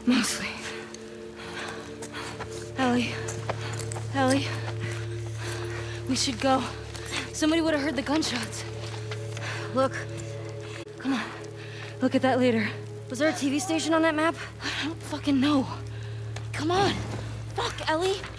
Mostly. Ellie. Ellie. We should go. Somebody would have heard the gunshots. Look. Come on. Look at that later. Was there a TV station on that map? I don't fucking know. Come on. Fuck, Ellie.